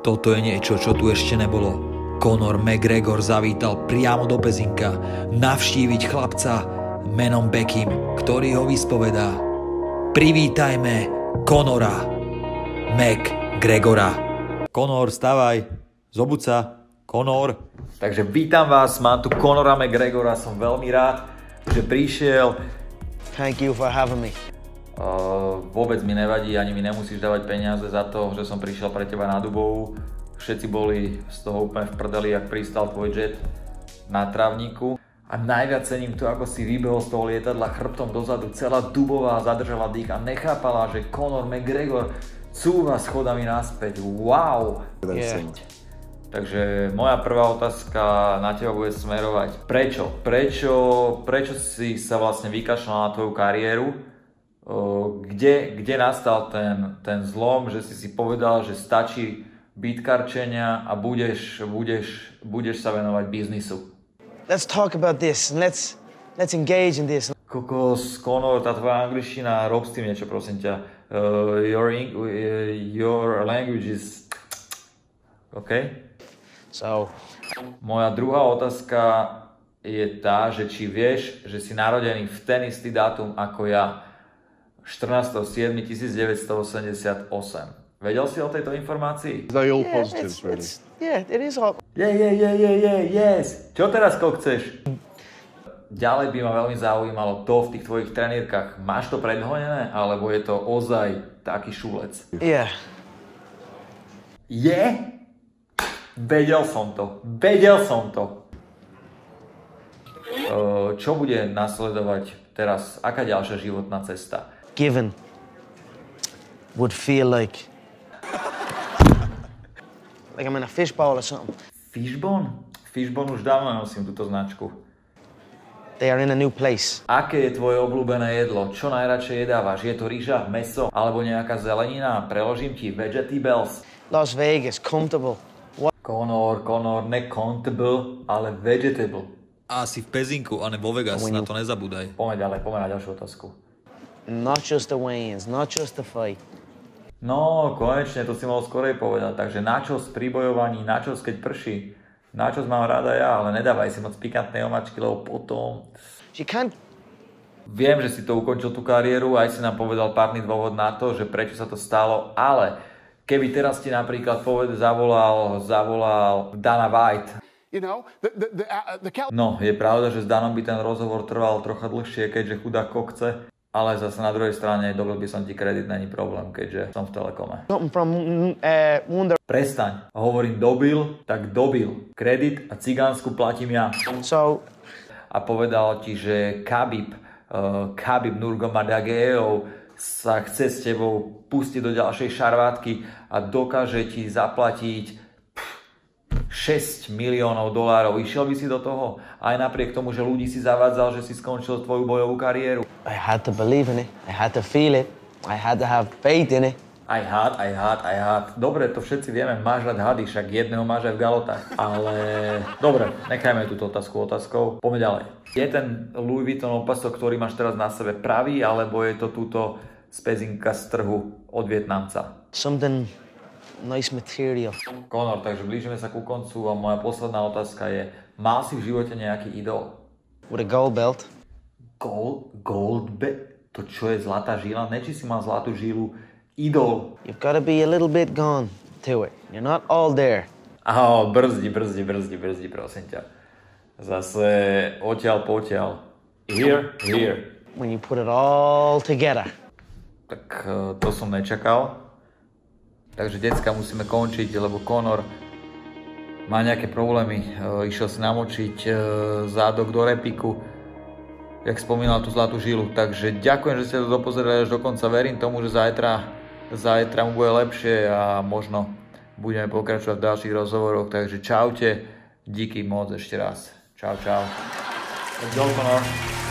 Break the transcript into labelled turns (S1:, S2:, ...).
S1: Toto je niečo, čo tu ešte nebolo. Conor McGregor zavítal priamo do Pezinka navštíviť chlapca menom Beckham, ktorý ho vyspovedá. Privítajme Conora McGregora. Conor, vstávaj, zobuď sa, Conor. Takže vítam vás, mám tu Conora McGregora, som veľmi rád, že prišiel.
S2: Thank you for having me.
S1: Vôbec mi nevadí, ani mi nemusíš dávať peniaze za to, že som prišiel pre teba na Dubovú. Všetci boli z toho úplne v prdeli, ak pristal tvoj jet na trávniku. A najviac cením to, ako si vybehol z toho lietadla chrbtom dozadu. Celá Dubová zadržala dých a nechápala, že Conor McGregor cúva schodami naspäť. Wow!
S2: Yeah.
S1: Takže moja prvá otázka na teba bude smerovať. Prečo si sa vlastne vykašľal na tvoju kariéru? Kde nastal ten zlom, že si povedal, že stačí bitkarčenia a budeš sa venovať biznisu?
S2: Let's talk about this. Let's engage in this.
S1: Kokos, Conor, tá tvoja angličtina, rob s tým niečo, prosím ťa. Your language is... OK?
S2: So...
S1: Moja druhá otázka je tá, že či vieš, že si narodený v ten istý dátum ako ja, 14.7.1988. Vedel si o tejto informácii?
S3: They all positives, really.
S2: It is all...
S1: Yes. Čo teraz, ko chceš? Ďalej by ma veľmi zaujímalo to v tých tvojich trenírkach. Máš to predhonené, alebo je to ozaj taký šulec?
S2: Yeah.
S1: Je? Vedel som to. Čo bude nasledovať teraz? Aká ďalšia životná cesta?
S2: Given would feel like I'm in a fishbowl or something.
S1: Fishbone? Fishbone už dávno nosím túto značku.
S2: They are in a new place.
S1: Aké je tvoje obľúbené jedlo? Čo najradšej jedávaš? Je to rýža, mäso alebo nejaká zelenina? Preložím ti vegetables.
S2: Las Vegas, comfortable.
S1: Conor, ne comfortable, ale vegetable. Asi v Pezinku, a ne vo Vegas, na to nezabúdaj. Poďme ďalej, poďme na ďalšiu otázku.
S2: Not just the weigh-ins, not just the fight.
S1: No, konečne, to si mohol skorej povedať. Takže načos pri bojovaní, načos keď prší. Načos mám rada ja, ale nedávaj si moc pikantnej omačky, lebo potom... Viem, že si to ukončil tú kariéru, aj si nám povedal párny dôvod na to, že prečo sa to stalo, ale keby teraz ti napríklad zavolal Dana White. No, je pravda, že s Danom by ten rozhovor trval trocha dlhšie, keďže chudák kokce. Ale zase na druhej strane dobil by som ti kredit, není problém, keďže som v Telekome. Prestaň. Hovorím dobil, tak dobil. Kredit a cigánsku platím ja. A povedal ti, že Khabib Nurmagomedov sa chce s tebou pustiť do ďalšej šarvátky a dokáže ti zaplatiť $6 miliónov. Išiel by si do toho? Aj napriek tomu, že ľudí si zavádzal, že si skončil tvoju bojovú kariéru?
S2: I had to believe in it. I had to feel it. I had to have faith in it.
S1: I had. Dobre, to všetci vieme. Máš rád hady, však jedného máš aj v galotách. Ale... Dobre, nechajme túto otázku otázkou. Poďme ďalej. Je ten Louis Vuitton opasok, ktorý máš teraz na sebe pravý, alebo je to túto z Pezinka z trhu od Vietnamca?
S2: Something... nice material.
S1: Conor, takže blížime sa ku koncu a moja posledná otázka je, mal si v živote nejaký idol?
S2: With a gold belt.
S1: Gold belt? To čo je zlatá žila? Ne, či si mal zlatú žilu? Idol.
S2: You've got to be a little bit gone to it. You're not all there.
S1: Brzdi, prosím ťa. Zase odtiaľ potiaľ. Here.
S2: When you put it all together.
S1: Tak to som nečakal. Takže decka, musíme končiť, lebo Conor má nejaké problémy. Išiel si namočiť zádok do repiku, jak spomínal tú zlatú žilu. Takže ďakujem, že ste to dopozerali až do konca. Verím tomu, že zajtra mu bude lepšie a možno budeme pokračovať v ďalších rozhovoroch. Takže čaute, díky moc ešte raz. Čau. Let's go, Conor.